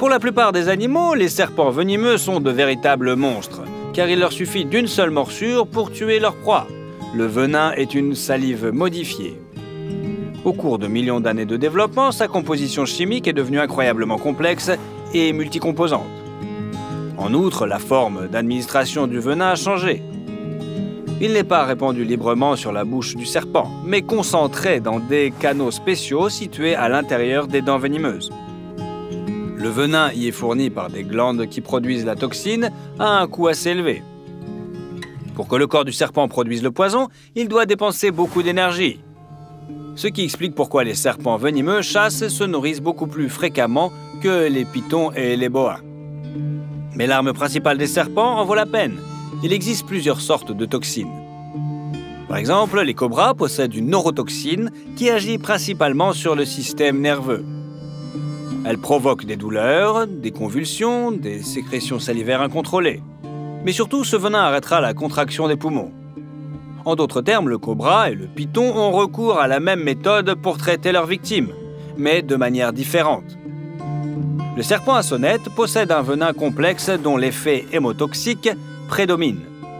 Pour la plupart des animaux, les serpents venimeux sont de véritables monstres, car il leur suffit d'une seule morsure pour tuer leur proie. Le venin est une salive modifiée. Au cours de millions d'années de développement, sa composition chimique est devenue incroyablement complexe et multicomposante. En outre, la forme d'administration du venin a changé. Il n'est pas répandu librement sur la bouche du serpent, mais concentré dans des canaux spéciaux situés à l'intérieur des dents venimeuses. Le venin y est fourni par des glandes qui produisent la toxine à un coût assez élevé. Pour que le corps du serpent produise le poison, il doit dépenser beaucoup d'énergie. Ce qui explique pourquoi les serpents venimeux chassent et se nourrissent beaucoup plus fréquemment que les pythons et les boas. Mais l'arme principale des serpents en vaut la peine. Il existe plusieurs sortes de toxines. Par exemple, les cobras possèdent une neurotoxine qui agit principalement sur le système nerveux. Elle provoque des douleurs, des convulsions, des sécrétions salivaires incontrôlées. Mais surtout, ce venin arrêtera la contraction des poumons. En d'autres termes, le cobra et le python ont recours à la même méthode pour traiter leurs victimes, mais de manière différente. Le serpent à sonnette possède un venin complexe dont l'effet hémotoxique prédomine.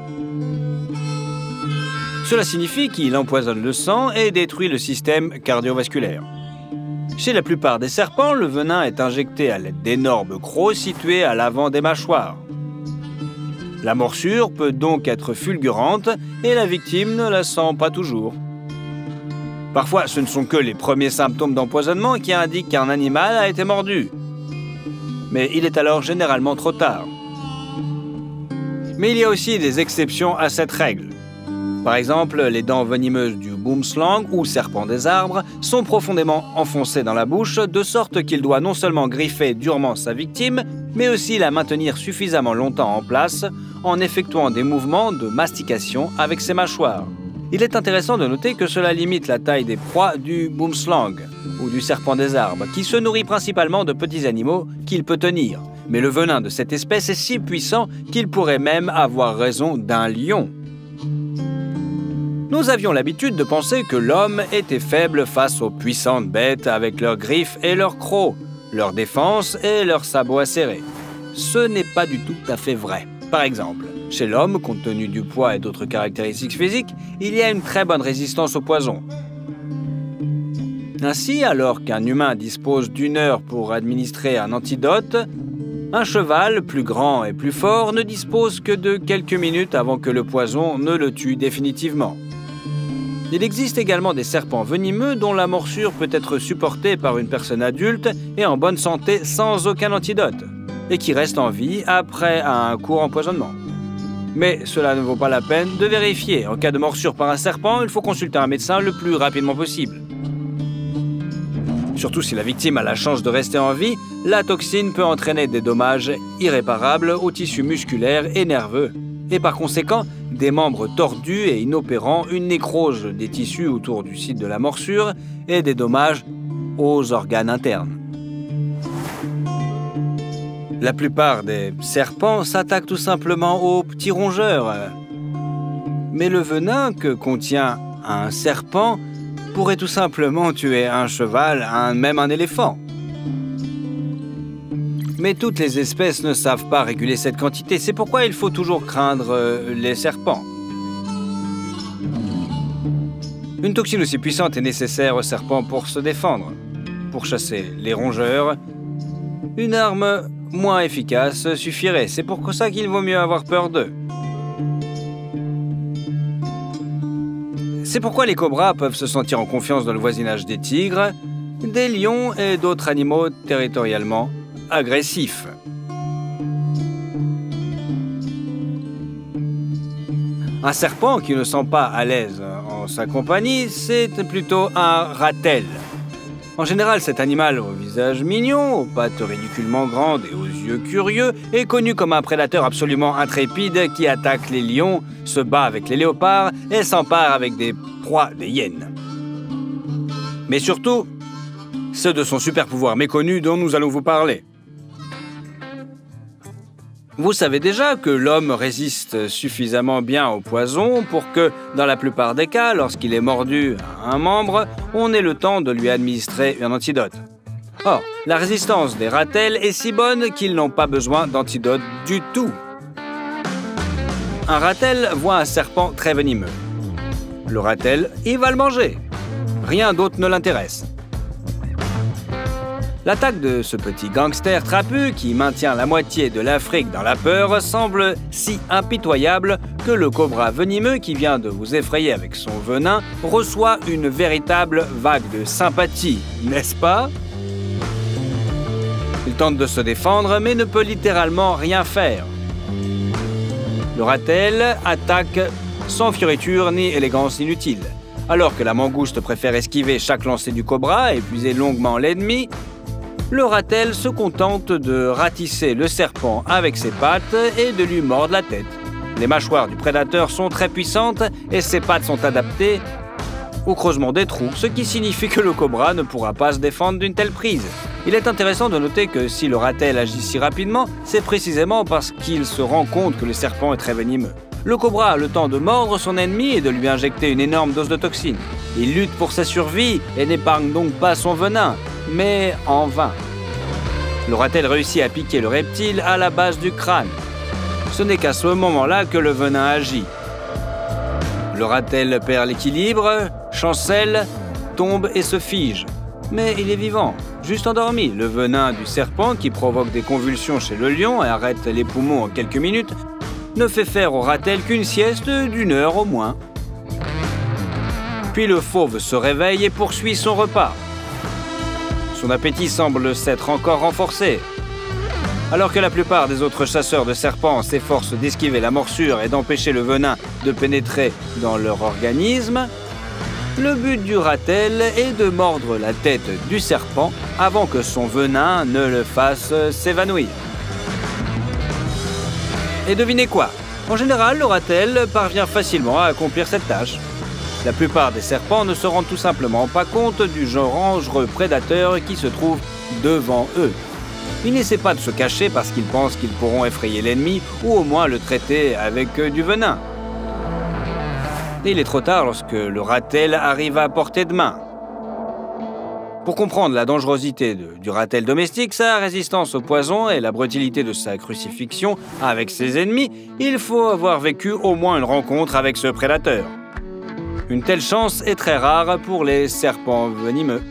Cela signifie qu'il empoisonne le sang et détruit le système cardiovasculaire. Chez la plupart des serpents, le venin est injecté à l'aide d'énormes crocs situés à l'avant des mâchoires. La morsure peut donc être fulgurante et la victime ne la sent pas toujours. Parfois, ce ne sont que les premiers symptômes d'empoisonnement qui indiquent qu'un animal a été mordu. Mais il est alors généralement trop tard. Mais il y a aussi des exceptions à cette règle. Par exemple, les dents venimeuses du boomslang ou serpent des arbres sont profondément enfoncées dans la bouche, de sorte qu'il doit non seulement griffer durement sa victime, mais aussi la maintenir suffisamment longtemps en place en effectuant des mouvements de mastication avec ses mâchoires. Il est intéressant de noter que cela limite la taille des proies du boomslang ou du serpent des arbres, qui se nourrit principalement de petits animaux qu'il peut tenir. Mais le venin de cette espèce est si puissant qu'il pourrait même avoir raison d'un lion. Nous avions l'habitude de penser que l'homme était faible face aux puissantes bêtes avec leurs griffes et leurs crocs, leur défense et leurs sabots acérés. Ce n'est pas du tout à fait vrai. Par exemple, chez l'homme, compte tenu du poids et d'autres caractéristiques physiques, il y a une très bonne résistance au poison. Ainsi, alors qu'un humain dispose d'1 heure pour administrer un antidote, un cheval, plus grand et plus fort, ne dispose que de quelques minutes avant que le poison ne le tue définitivement. Il existe également des serpents venimeux dont la morsure peut être supportée par une personne adulte et en bonne santé sans aucun antidote, et qui reste en vie après un court empoisonnement. Mais cela ne vaut pas la peine de vérifier. En cas de morsure par un serpent, il faut consulter un médecin le plus rapidement possible. Surtout si la victime a la chance de rester en vie, la toxine peut entraîner des dommages irréparables aux tissus musculaires et nerveux, et par conséquent, des membres tordus et inopérants, une nécrose des tissus autour du site de la morsure et des dommages aux organes internes. La plupart des serpents s'attaquent tout simplement aux petits rongeurs. Mais le venin que contient un serpent pourrait tout simplement tuer un cheval, même un éléphant. Mais toutes les espèces ne savent pas réguler cette quantité. C'est pourquoi il faut toujours craindre les serpents. Une toxine aussi puissante est nécessaire aux serpents pour se défendre. Pour chasser les rongeurs, une arme moins efficace suffirait. C'est pour ça qu'il vaut mieux avoir peur d'eux. C'est pourquoi les cobras peuvent se sentir en confiance dans le voisinage des tigres, des lions et d'autres animaux territorialement agressifs. Un serpent qui ne sent pas à l'aise en sa compagnie, c'est plutôt un ratel. En général, cet animal au visage mignon, aux pattes ridiculement grandes et aux yeux curieux, est connu comme un prédateur absolument intrépide qui attaque les lions, se bat avec les léopards et s'empare avec des proies des hyènes. Mais surtout, c'est de son super pouvoir méconnu dont nous allons vous parler. Vous savez déjà que l'homme résiste suffisamment bien au poison pour que, dans la plupart des cas, lorsqu'il est mordu à un membre, on ait le temps de lui administrer un antidote. Or, la résistance des ratels est si bonne qu'ils n'ont pas besoin d'antidote du tout. Un ratel voit un serpent très venimeux. Le ratel, il va le manger. Rien d'autre ne l'intéresse. L'attaque de ce petit gangster trapu qui maintient la moitié de l'Afrique dans la peur semble si impitoyable que le cobra venimeux qui vient de vous effrayer avec son venin reçoit une véritable vague de sympathie, n'est-ce pas? Il tente de se défendre mais ne peut littéralement rien faire. Le ratel attaque sans fioriture ni élégance inutile. Alors que la mangouste préfère esquiver chaque lancer du cobra et épuiser longuement l'ennemi, le ratel se contente de ratisser le serpent avec ses pattes et de lui mordre la tête. Les mâchoires du prédateur sont très puissantes et ses pattes sont adaptées au creusement des trous, ce qui signifie que le cobra ne pourra pas se défendre d'une telle prise. Il est intéressant de noter que si le ratel agit si rapidement, c'est précisément parce qu'il se rend compte que le serpent est très venimeux. Le cobra a le temps de mordre son ennemi et de lui injecter une énorme dose de toxine. Il lutte pour sa survie et n'épargne donc pas son venin, mais en vain. Le ratel réussit à piquer le reptile à la base du crâne. Ce n'est qu'à ce moment-là que le venin agit. Le ratel perd l'équilibre, chancelle, tombe et se fige. Mais il est vivant, juste endormi. Le venin du serpent, qui provoque des convulsions chez le lion et arrête les poumons en quelques minutes, ne fait faire au ratel qu'une sieste d'1 heure au moins. Puis le fauve se réveille et poursuit son repas. Son appétit semble s'être encore renforcé. Alors que la plupart des autres chasseurs de serpents s'efforcent d'esquiver la morsure et d'empêcher le venin de pénétrer dans leur organisme, le but du ratel est de mordre la tête du serpent avant que son venin ne le fasse s'évanouir. Et devinez quoi? En général, le ratel parvient facilement à accomplir cette tâche. La plupart des serpents ne se rendent tout simplement pas compte du dangereux prédateur qui se trouve devant eux. Ils n'essaient pas de se cacher parce qu'ils pensent qu'ils pourront effrayer l'ennemi ou au moins le traiter avec du venin. Et il est trop tard lorsque le ratel arrive à portée de main. Pour comprendre la dangerosité du ratel domestique, sa résistance au poison et la brutilité de sa crucifixion avec ses ennemis, il faut avoir vécu au moins une rencontre avec ce prédateur. Une telle chance est très rare pour les serpents venimeux.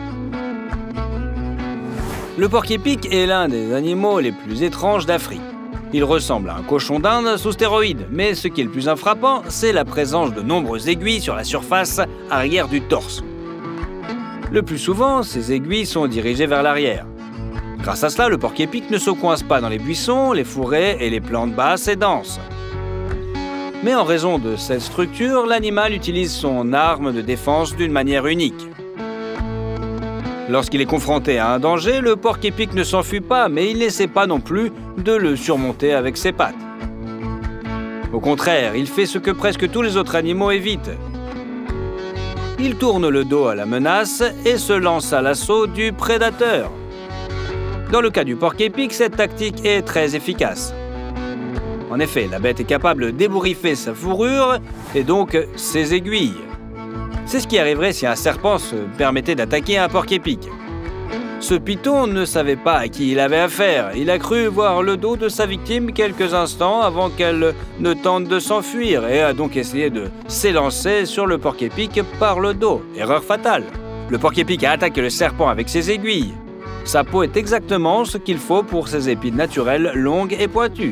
Le porc-épic est l'un des animaux les plus étranges d'Afrique. Il ressemble à un cochon d'Inde sous stéroïdes, mais ce qui est le plus frappant, c'est la présence de nombreuses aiguilles sur la surface arrière du torse. Le plus souvent, ces aiguilles sont dirigées vers l'arrière. Grâce à cela, le porc-épic ne se coince pas dans les buissons, les fourrés et les plantes basses et denses. Mais en raison de cette structure, l'animal utilise son arme de défense d'une manière unique. Lorsqu'il est confronté à un danger, le porc-épic ne s'enfuit pas, mais il n'essaie pas non plus de le surmonter avec ses pattes. Au contraire, il fait ce que presque tous les autres animaux évitent. Il tourne le dos à la menace et se lance à l'assaut du prédateur. Dans le cas du porc-épic, cette tactique est très efficace. En effet, la bête est capable d'ébouriffer sa fourrure et donc ses aiguilles. C'est ce qui arriverait si un serpent se permettait d'attaquer un porc-épic. Ce python ne savait pas à qui il avait affaire. Il a cru voir le dos de sa victime quelques instants avant qu'elle ne tente de s'enfuir et a donc essayé de s'élancer sur le porc-épic par le dos. Erreur fatale. Le porc-épic a attaqué le serpent avec ses aiguilles. Sa peau est exactement ce qu'il faut pour ses épines naturelles longues et pointues.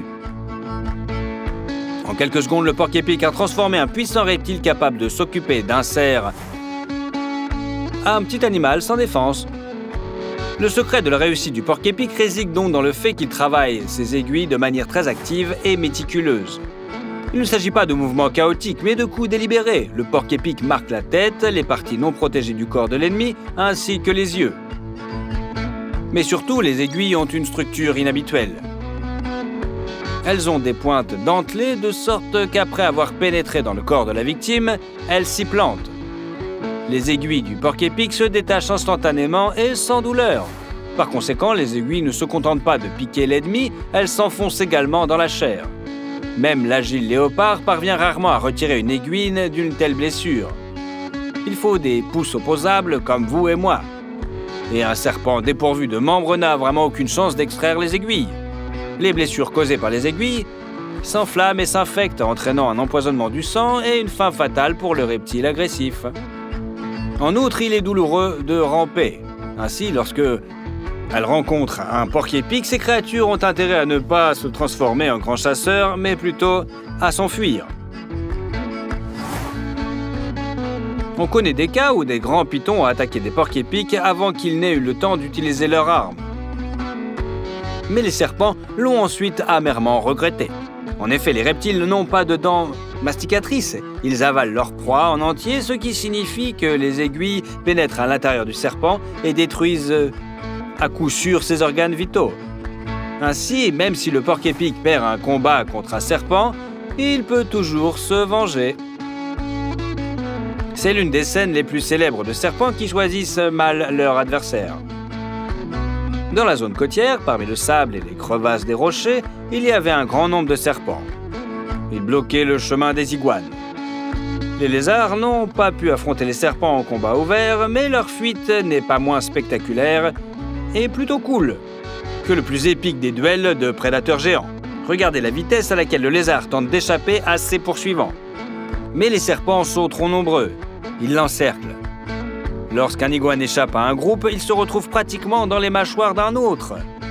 En quelques secondes, le porc-épic a transformé un puissant reptile capable de s'occuper d'un cerf à un petit animal sans défense. Le secret de la réussite du porc-épic réside donc dans le fait qu'il travaille ses aiguilles de manière très active et méticuleuse. Il ne s'agit pas de mouvements chaotiques, mais de coups délibérés. Le porc-épic marque la tête, les parties non protégées du corps de l'ennemi, ainsi que les yeux. Mais surtout, les aiguilles ont une structure inhabituelle. Elles ont des pointes dentelées de sorte qu'après avoir pénétré dans le corps de la victime, elles s'y plantent. Les aiguilles du porc-épic se détachent instantanément et sans douleur. Par conséquent, les aiguilles ne se contentent pas de piquer l'ennemi, elles s'enfoncent également dans la chair. Même l'agile léopard parvient rarement à retirer une aiguille d'une telle blessure. Il faut des pouces opposables comme vous et moi. et un serpent dépourvu de membres n'a vraiment aucune chance d'extraire les aiguilles. Les blessures causées par les aiguilles s'enflamment et s'infectent, entraînant un empoisonnement du sang et une fin fatale pour le reptile agressif. En outre, il est douloureux de ramper. Ainsi, lorsque elle rencontre un porc-épic, ces créatures ont intérêt à ne pas se transformer en grands chasseurs, mais plutôt à s'enfuir. On connaît des cas où des grands pythons ont attaqué des porcs-épics avant qu'ils n'aient eu le temps d'utiliser leurs armes. Mais les serpents l'ont ensuite amèrement regretté. En effet, les reptiles n'ont pas de dents masticatrices. Ils avalent leur proie en entier, ce qui signifie que les aiguilles pénètrent à l'intérieur du serpent et détruisent à coup sûr ses organes vitaux. Ainsi, même si le porc-épic perd un combat contre un serpent, il peut toujours se venger. C'est l'une des scènes les plus célèbres de serpents qui choisissent mal leur adversaire. Dans la zone côtière, parmi le sable et les crevasses des rochers, il y avait un grand nombre de serpents. Ils bloquaient le chemin des iguanes. Les lézards n'ont pas pu affronter les serpents en combat ouvert, mais leur fuite n'est pas moins spectaculaire et plutôt cool que le plus épique des duels de prédateurs géants. Regardez la vitesse à laquelle le lézard tente d'échapper à ses poursuivants. Mais les serpents sont trop nombreux. Ils l'encerclent. Lorsqu'un iguane échappe à un groupe, il se retrouve pratiquement dans les mâchoires d'un autre.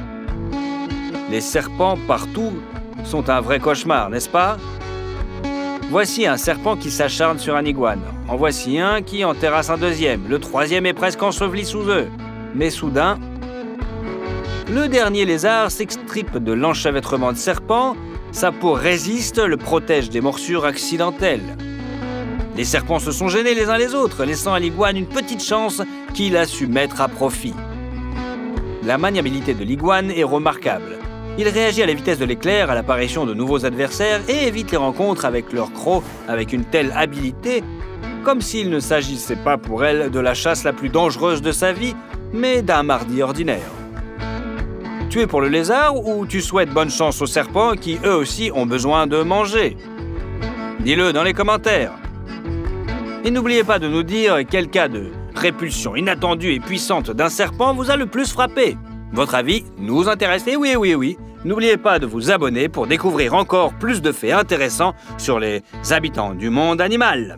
Les serpents partout sont un vrai cauchemar, n'est-ce pas? Voici un serpent qui s'acharne sur un iguane. En voici un qui en terrasse un deuxième. Le troisième est presque enseveli sous eux. Mais soudain, le dernier lézard s'extripe de l'enchevêtrement de serpent. Sa peau résiste, le protège des morsures accidentelles. Les serpents se sont gênés les uns les autres, laissant à l'iguane une petite chance qu'il a su mettre à profit. La maniabilité de l'iguane est remarquable. Il réagit à la vitesse de l'éclair à l'apparition de nouveaux adversaires et évite les rencontres avec leur croc avec une telle habileté, comme s'il ne s'agissait pas pour elle de la chasse la plus dangereuse de sa vie, mais d'un mardi ordinaire. Tu es pour le lézard ou tu souhaites bonne chance aux serpents qui, eux aussi, ont besoin de manger? Dis-le dans les commentaires. Et n'oubliez pas de nous dire quel cas de répulsion inattendue et puissante d'un serpent vous a le plus frappé. Votre avis nous intéresse. Et oui. N'oubliez pas de vous abonner pour découvrir encore plus de faits intéressants sur les habitants du monde animal.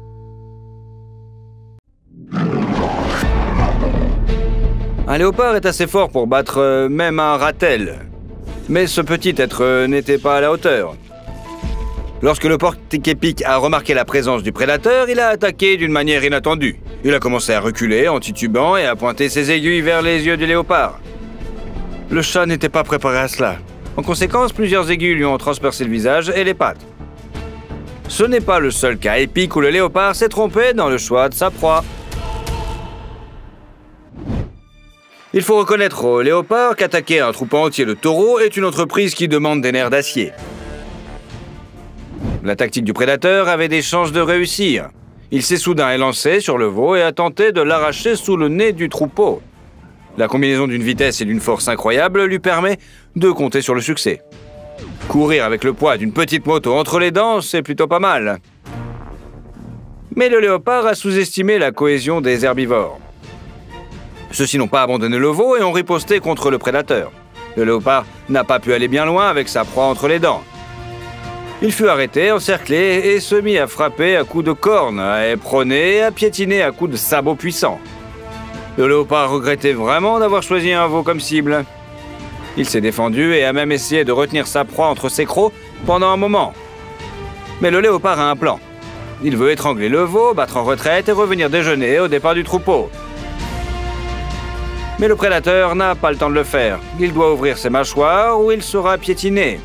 Un léopard est assez fort pour battre même un ratel. Mais ce petit être n'était pas à la hauteur. Lorsque le porc-épic a remarqué la présence du prédateur, il a attaqué d'une manière inattendue. Il a commencé à reculer en titubant et à pointer ses aiguilles vers les yeux du léopard. Le chat n'était pas préparé à cela. En conséquence, plusieurs aiguilles lui ont transpercé le visage et les pattes. Ce n'est pas le seul cas épique où le léopard s'est trompé dans le choix de sa proie. Il faut reconnaître au léopard qu'attaquer un troupeau entier de taureaux est une entreprise qui demande des nerfs d'acier. La tactique du prédateur avait des chances de réussir. Il s'est soudain élancé sur le veau et a tenté de l'arracher sous le nez du troupeau. La combinaison d'une vitesse et d'une force incroyable lui permet de compter sur le succès. Courir avec le poids d'une petite moto entre les dents, c'est plutôt pas mal. Mais le léopard a sous-estimé la cohésion des herbivores. Ceux-ci n'ont pas abandonné le veau et ont riposté contre le prédateur. Le léopard n'a pas pu aller bien loin avec sa proie entre les dents. Il fut arrêté, encerclé et se mit à frapper à coups de cornes, à éperonner et à piétiner à coups de sabots puissants. Le léopard regrettait vraiment d'avoir choisi un veau comme cible. Il s'est défendu et a même essayé de retenir sa proie entre ses crocs pendant un moment. Mais le léopard a un plan. Il veut étrangler le veau, battre en retraite et revenir déjeuner au départ du troupeau. Mais le prédateur n'a pas le temps de le faire. Il doit ouvrir ses mâchoires ou il sera piétiné.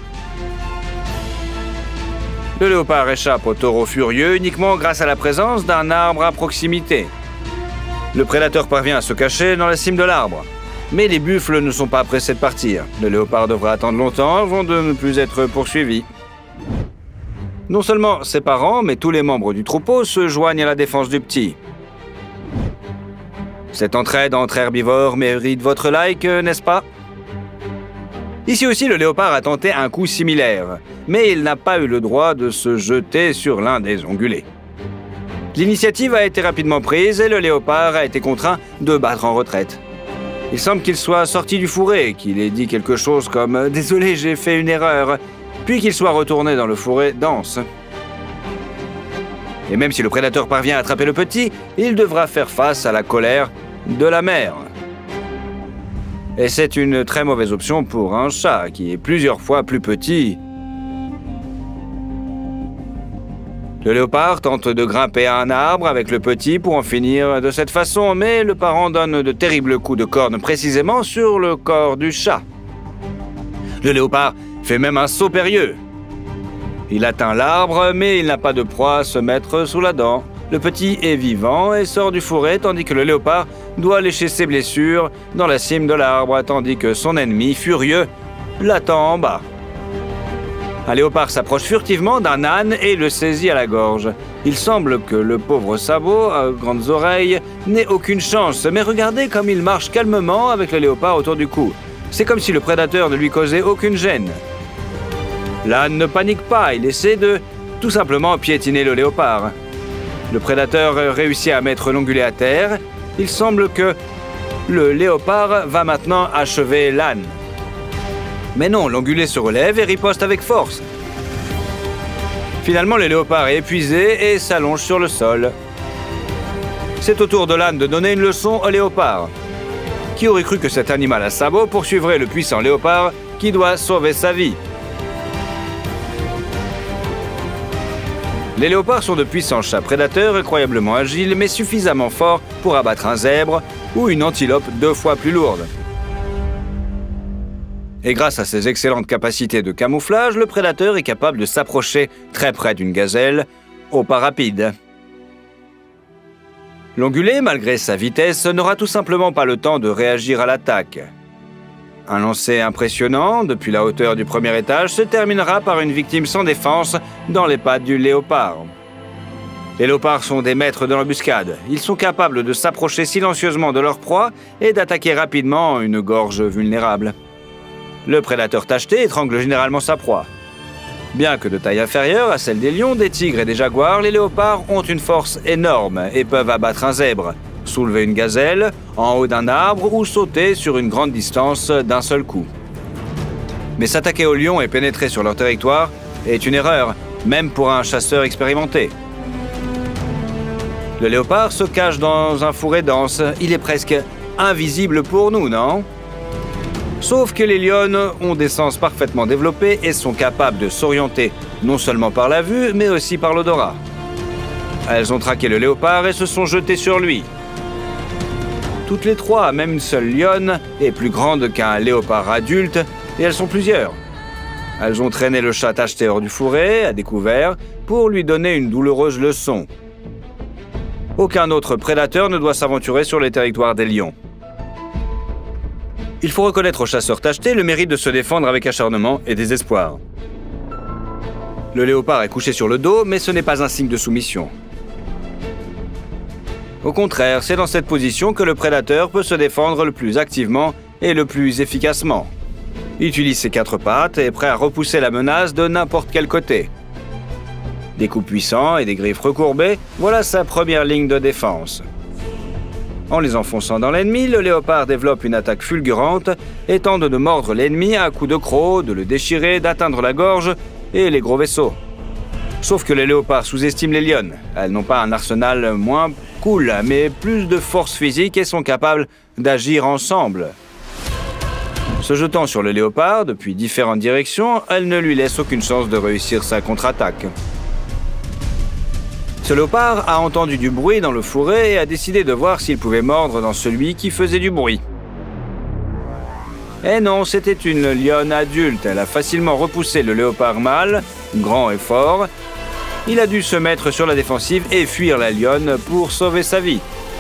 Le léopard échappe au taureau furieux uniquement grâce à la présence d'un arbre à proximité. Le prédateur parvient à se cacher dans la cime de l'arbre. Mais les buffles ne sont pas pressés de partir. Le léopard devra attendre longtemps avant de ne plus être poursuivi. Non seulement ses parents, mais tous les membres du troupeau se joignent à la défense du petit. Cette entraide entre herbivores mérite votre like, n'est-ce pas? Ici aussi, le léopard a tenté un coup similaire, mais il n'a pas eu le droit de se jeter sur l'un des ongulés. L'initiative a été rapidement prise et le léopard a été contraint de battre en retraite. Il semble qu'il soit sorti du fourré, qu'il ait dit quelque chose comme « Désolé, j'ai fait une erreur », puis qu'il soit retourné dans le fourré dense. Et même si le prédateur parvient à attraper le petit, il devra faire face à la colère de la mère. Et c'est une très mauvaise option pour un chat qui est plusieurs fois plus petit. Le léopard tente de grimper à un arbre avec le petit pour en finir de cette façon, mais le parent donne de terribles coups de corne précisément sur le corps du chat. Le léopard fait même un saut périlleux. Il atteint l'arbre, mais il n'a pas de proie à se mettre sous la dent. Le petit est vivant et sort du fourré, tandis que le léopard doit lécher ses blessures dans la cime de l'arbre, tandis que son ennemi, furieux, l'attend en bas. Un léopard s'approche furtivement d'un âne et le saisit à la gorge. Il semble que le pauvre sabot, à grandes oreilles, n'ait aucune chance, mais regardez comme il marche calmement avec le léopard autour du cou. C'est comme si le prédateur ne lui causait aucune gêne. L'âne ne panique pas, il essaie de tout simplement piétiner le léopard. Le prédateur réussit à mettre l'ongulé à terre. Il semble que le léopard va maintenant achever l'âne. Mais non, l'ongulé se relève et riposte avec force. Finalement, le léopard est épuisé et s'allonge sur le sol. C'est au tour de l'âne de donner une leçon au léopard. Qui aurait cru que cet animal à sabots poursuivrait le puissant léopard qui doit sauver sa vie? Les léopards sont de puissants chats prédateurs incroyablement agiles, mais suffisamment forts pour abattre un zèbre ou une antilope 2 fois plus lourde. Et grâce à ses excellentes capacités de camouflage, le prédateur est capable de s'approcher très près d'une gazelle au pas rapide. L'ongulé, malgré sa vitesse, n'aura tout simplement pas le temps de réagir à l'attaque. Un lancer impressionnant, depuis la hauteur du premier étage, se terminera par une victime sans défense dans les pattes du léopard. Les léopards sont des maîtres de l'embuscade. Ils sont capables de s'approcher silencieusement de leur proie et d'attaquer rapidement une gorge vulnérable. Le prédateur tacheté étrangle généralement sa proie. Bien que de taille inférieure à celle des lions, des tigres et des jaguars, les léopards ont une force énorme et peuvent abattre un zèbre, soulever une gazelle en haut d'un arbre ou sauter sur une grande distance d'un seul coup. Mais s'attaquer aux lions et pénétrer sur leur territoire est une erreur, même pour un chasseur expérimenté. Le léopard se cache dans un fourré dense. Il est presque invisible pour nous, non? Sauf que les lionnes ont des sens parfaitement développés et sont capables de s'orienter non seulement par la vue, mais aussi par l'odorat. Elles ont traqué le léopard et se sont jetées sur lui. Toutes les trois, même une seule lionne, est plus grande qu'un léopard adulte, et elles sont plusieurs. Elles ont traîné le chat tacheté hors du fourré, à découvert, pour lui donner une douloureuse leçon. Aucun autre prédateur ne doit s'aventurer sur les territoires des lions. Il faut reconnaître aux chasseurs tachetés le mérite de se défendre avec acharnement et désespoir. Le léopard est couché sur le dos, mais ce n'est pas un signe de soumission. Au contraire, c'est dans cette position que le prédateur peut se défendre le plus activement et le plus efficacement. Il utilise ses 4 pattes et est prêt à repousser la menace de n'importe quel côté. Des coups puissants et des griffes recourbées, voilà sa première ligne de défense. En les enfonçant dans l'ennemi, le léopard développe une attaque fulgurante et tente de mordre l'ennemi à coups de croc, de le déchirer, d'atteindre la gorge et les gros vaisseaux. Sauf que les léopards sous-estiment les lionnes. Elles n'ont pas un arsenal moins cool, mais plus de force physique et sont capables d'agir ensemble. Se jetant sur le léopard depuis différentes directions, elles ne lui laissent aucune chance de réussir sa contre-attaque. Ce léopard a entendu du bruit dans le fourré et a décidé de voir s'il pouvait mordre dans celui qui faisait du bruit. Eh non, c'était une lionne adulte. Elle a facilement repoussé le léopard mâle, grand et fort. Il a dû se mettre sur la défensive et fuir la lionne pour sauver sa vie.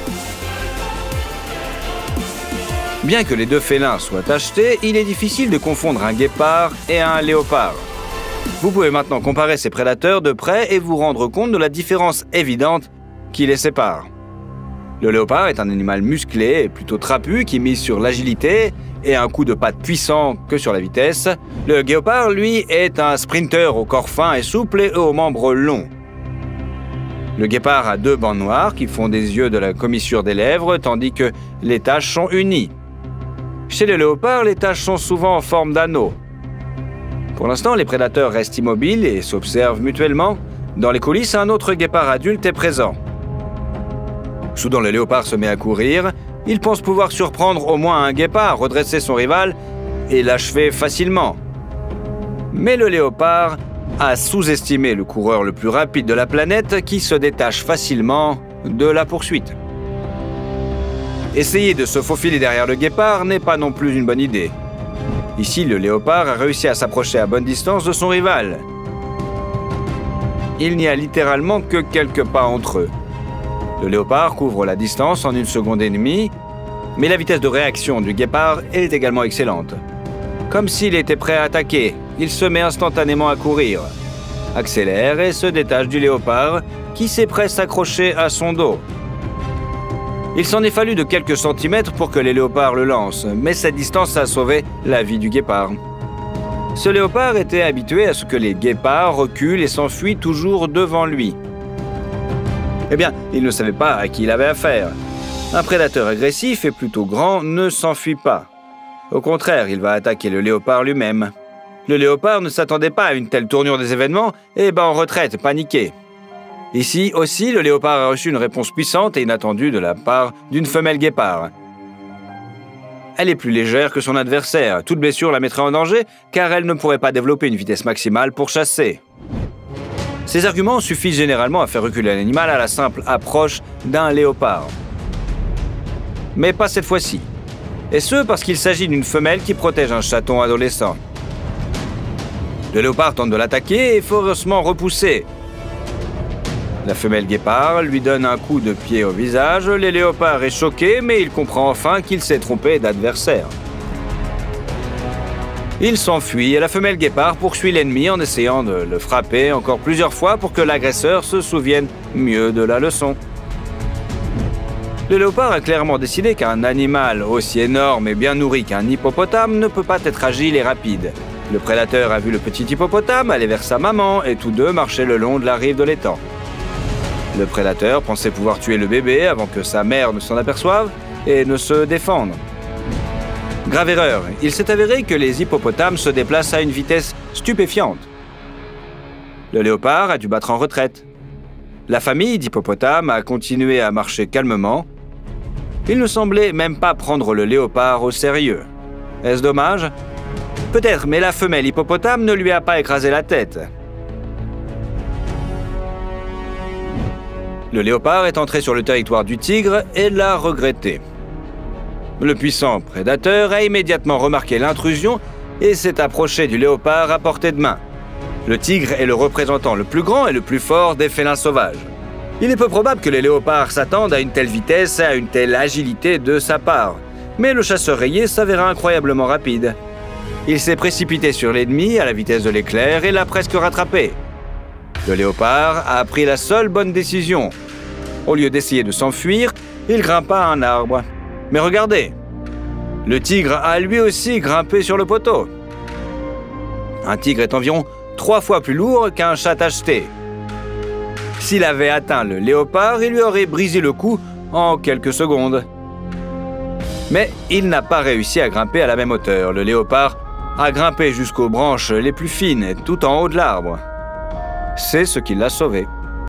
Bien que les deux félins soient tachetés, il est difficile de confondre un guépard et un léopard. Vous pouvez maintenant comparer ces prédateurs de près et vous rendre compte de la différence évidente qui les sépare. Le léopard est un animal musclé et plutôt trapu qui mise sur l'agilité et un coup de patte puissant que sur la vitesse. Le guépard, lui, est un sprinter au corps fin et souple et aux membres longs. Le guépard a 2 bandes noires qui font des yeux de la commissure des lèvres, tandis que les taches sont unies. Chez les léopards, les taches sont souvent en forme d'anneau. Pour l'instant, les prédateurs restent immobiles et s'observent mutuellement. Dans les coulisses, un autre guépard adulte est présent. Soudain, le léopard se met à courir. Il pense pouvoir surprendre au moins un guépard, redresser son rival et l'achever facilement. Mais le léopard a sous-estimé le coureur le plus rapide de la planète qui se détache facilement de la poursuite. Essayer de se faufiler derrière le guépard n'est pas non plus une bonne idée. Ici, le léopard a réussi à s'approcher à bonne distance de son rival. Il n'y a littéralement que quelques pas entre eux. Le léopard couvre la distance en 1 seconde et demie, mais la vitesse de réaction du guépard est également excellente. Comme s'il était prêt à attaquer, il se met instantanément à courir, accélère et se détache du léopard qui s'empresse s'accrocher à son dos. Il s'en est fallu de quelques centimètres pour que les léopards le lancent, mais cette distance a sauvé la vie du guépard. Ce léopard était habitué à ce que les guépards reculent et s'enfuient toujours devant lui. Eh bien, il ne savait pas à qui il avait affaire. Un prédateur agressif et plutôt grand ne s'enfuit pas. Au contraire, il va attaquer le léopard lui-même. Le léopard ne s'attendait pas à une telle tournure des événements et bat en retraite, paniqué. Ici aussi, le léopard a reçu une réponse puissante et inattendue de la part d'une femelle guépard. Elle est plus légère que son adversaire. Toute blessure la mettrait en danger car elle ne pourrait pas développer une vitesse maximale pour chasser. Ces arguments suffisent généralement à faire reculer l'animal à la simple approche d'un léopard. Mais pas cette fois-ci. Et ce parce qu'il s'agit d'une femelle qui protège un chaton adolescent. Le léopard tente de l'attaquer et est férocement repoussé. La femelle guépard lui donne un coup de pied au visage. Le léopard est choqué, mais il comprend enfin qu'il s'est trompé d'adversaire. Il s'enfuit et la femelle guépard poursuit l'ennemi en essayant de le frapper encore plusieurs fois pour que l'agresseur se souvienne mieux de la leçon. Le léopard a clairement décidé qu'un animal aussi énorme et bien nourri qu'un hippopotame ne peut pas être agile et rapide. Le prédateur a vu le petit hippopotame aller vers sa maman et tous deux marchaient le long de la rive de l'étang. Le prédateur pensait pouvoir tuer le bébé avant que sa mère ne s'en aperçoive et ne se défende. Grave erreur, il s'est avéré que les hippopotames se déplacent à une vitesse stupéfiante. Le léopard a dû battre en retraite. La famille d'hippopotames a continué à marcher calmement. Il ne semblait même pas prendre le léopard au sérieux. Est-ce dommage? Peut-être, mais la femelle hippopotame ne lui a pas écrasé la tête. Le léopard est entré sur le territoire du tigre et l'a regretté. Le puissant prédateur a immédiatement remarqué l'intrusion et s'est approché du léopard à portée de main. Le tigre est le représentant le plus grand et le plus fort des félins sauvages. Il est peu probable que les léopards s'attendent à une telle vitesse et à une telle agilité de sa part, mais le chasseur rayé s'avéra incroyablement rapide. Il s'est précipité sur l'ennemi à la vitesse de l'éclair et l'a presque rattrapé. Le léopard a pris la seule bonne décision. Au lieu d'essayer de s'enfuir, il grimpa à un arbre. Mais regardez, le tigre a lui aussi grimpé sur le poteau. Un tigre est environ 3 fois plus lourd qu'un chat tacheté. S'il avait atteint le léopard, il lui aurait brisé le cou en quelques secondes. Mais il n'a pas réussi à grimper à la même hauteur. Le léopard a grimpé jusqu'aux branches les plus fines, tout en haut de l'arbre. C'est ce qui l'a sauvé.